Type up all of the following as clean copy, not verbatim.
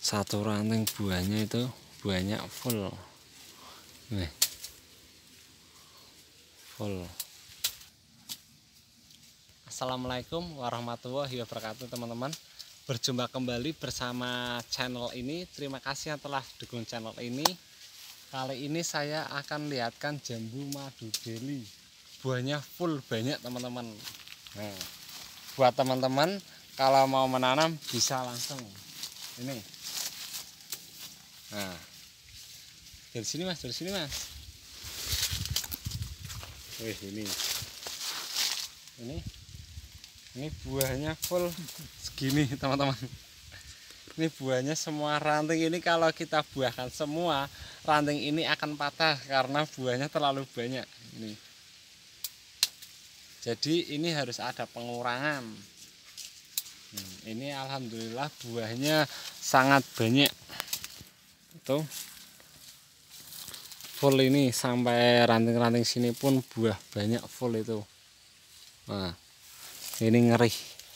Satu ranting buahnya itu banyak full. Nih. Full. Assalamualaikum warahmatullahi wabarakatuh teman-teman. Berjumpa kembali bersama channel ini. Terima kasih yang telah dukung channel ini. Kali ini saya akan lihatkan jambu madu Delhi. Buahnya full banyak teman-teman. Nah, buat teman-teman kalau mau menanam bisa langsung. Ini. Nah, dari sini mas, dari sini mas. Wih ini buahnya full segini teman-teman. Ini buahnya semua ranting ini kalau kita buahkan semua ranting ini akan patah karena buahnya terlalu banyak ini. Jadi ini harus ada pengurangan. Ini alhamdulillah buahnya sangat banyak. Itu full ini sampai ranting-ranting sini pun buah banyak full itu. Nah, ini ngeri.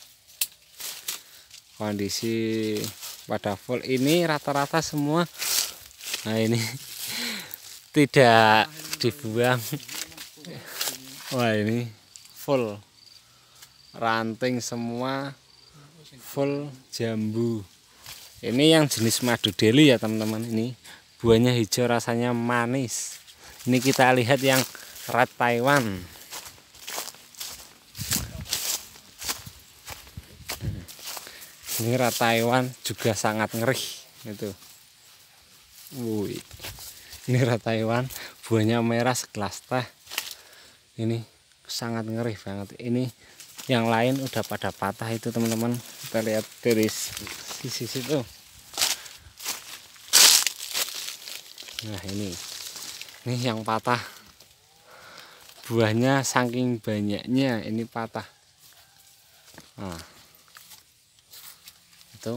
Kondisi pada full ini rata-rata semua. Nah, ini tidak dibuang. Wah, ini full ranting semua, full jambu. Ini yang jenis madu Delhi ya teman-teman. Ini buahnya hijau, rasanya manis. Ini kita lihat yang red Taiwan. Ini red Taiwan juga sangat ngeri itu. Wih, ini red Taiwan buahnya merah segelas teh. Ini sangat ngeri banget. Ini yang lain udah pada patah itu teman-teman. Kita lihat dari sisi situ. Nah ini yang patah. Buahnya saking banyaknya ini patah. Nah, itu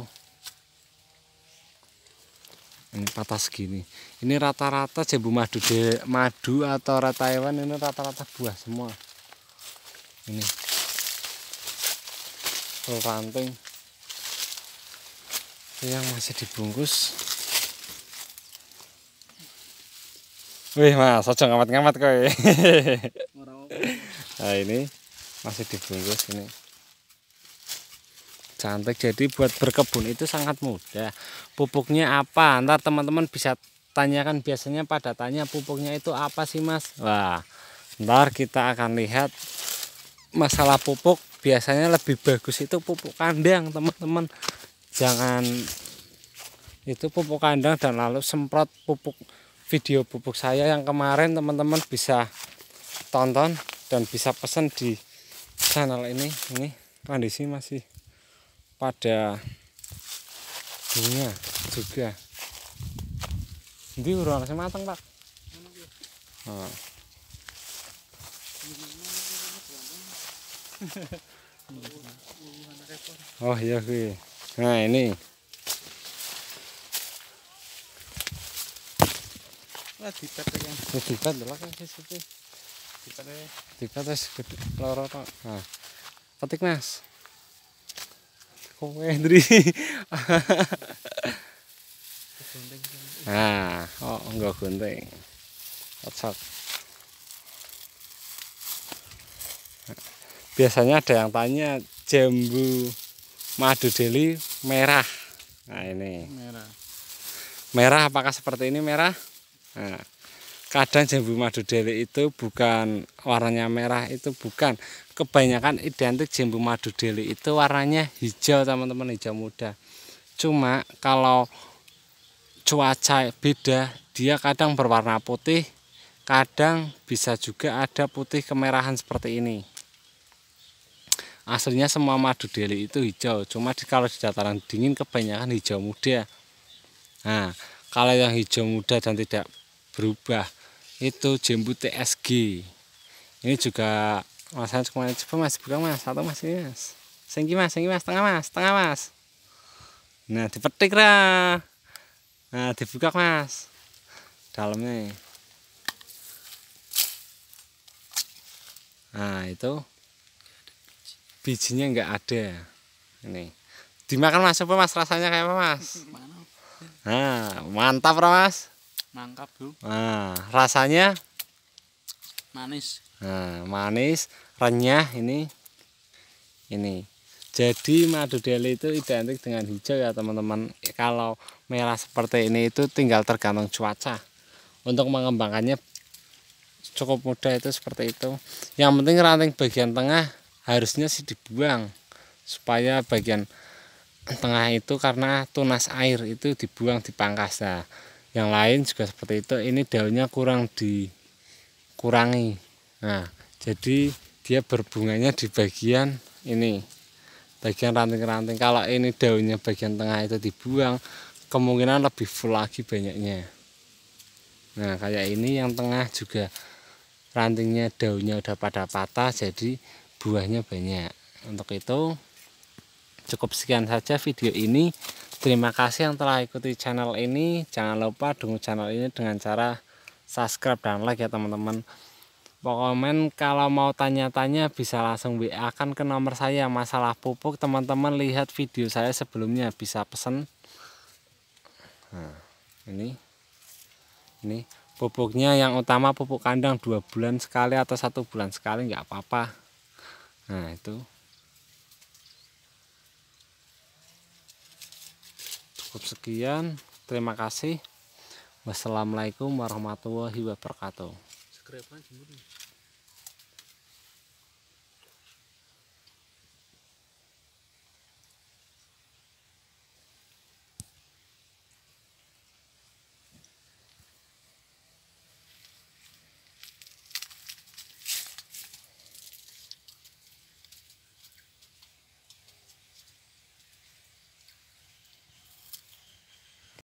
ini patah segini. Ini rata-rata jambu madu atau red Taiwan ini rata-rata buah semua. Ini full ranting yang masih dibungkus. Wih mas, ojo ngamat-ngamat kowe. Nah ini masih dibungkus ini. Cantik, jadi buat berkebun itu sangat mudah. Pupuknya apa? Ntar teman-teman bisa tanyakan, biasanya pada tanya pupuknya itu apa sih mas? Wah, ntar kita akan lihat masalah pupuk. Biasanya lebih bagus itu pupuk kandang teman-teman. Jangan itu pupuk kandang dan lalu semprot pupuk. Video pupuk saya yang kemarin teman-teman bisa tonton dan bisa pesan di channel ini. Ini kondisi masih pada bunga juga. Ini udah masih matang pak. Nah. Oh iya gue. Nah ini. Dipat dulu kan situ. Dipat wis loro tok. Nah. Petik mas. Kowe ndri. Nah, oh enggak gunting. Cocok. Biasanya ada yang tanya jambu madu Delhi merah. Nah, ini. Merah apakah seperti ini merah? Nah, kadang jambu madu Delhi itu bukan warnanya merah, itu bukan. Kebanyakan identik jambu madu Delhi itu warnanya hijau teman-teman, hijau muda. Cuma kalau cuaca beda, dia kadang berwarna putih, kadang bisa juga ada putih kemerahan seperti ini. Aslinya semua madu Delhi itu hijau, cuma kalau di dataran dingin kebanyakan hijau muda. Nah, kalau yang hijau muda dan tidak berubah itu jambu TSG. Ini juga masanya kemarin coba mas buka mas, satu mas ini mas. Sengki mas, tengah mas. Nah dipetik lah. Nah dibuka mas. Dalamnya. Nah itu bijinya nggak ada. Ini dimakan mas, coba mas rasanya kayak apa mas? Nah, mantap Mas. Mangkap bro. Nah, rasanya Manis. nah, manis, renyah ini. Jadi madu deli itu identik dengan hijau ya teman-teman. Kalau merah seperti ini itu tinggal tergantung cuaca. Untuk mengembangkannya cukup mudah itu seperti itu. Yang penting ranting bagian tengah harusnya sih dibuang supaya bagian tengah itu karena tunas air itu dibuang dipangkas. Nah, yang lain juga seperti itu. Ini daunnya kurang dikurangi. Nah, jadi dia berbunganya di bagian ini, bagian ranting-ranting. Kalau ini daunnya bagian tengah itu dibuang, kemungkinan lebih full lagi banyaknya. Nah, kayak ini yang tengah juga rantingnya daunnya udah pada patah, jadi buahnya banyak. Untuk itu cukup sekian saja video ini. Terima kasih yang telah ikuti channel ini. Jangan lupa dukung channel ini dengan cara subscribe dan like ya teman-teman. Komen kalau mau tanya-tanya bisa langsung WA kan ke nomor saya. Masalah pupuk teman-teman lihat video saya sebelumnya bisa pesen. Nah, ini pupuknya yang utama pupuk kandang 2 bulan sekali atau 1 bulan sekali nggak apa-apa. Nah itu cukup sekian, terima kasih. Wassalamualaikum warahmatullahi wabarakatuh.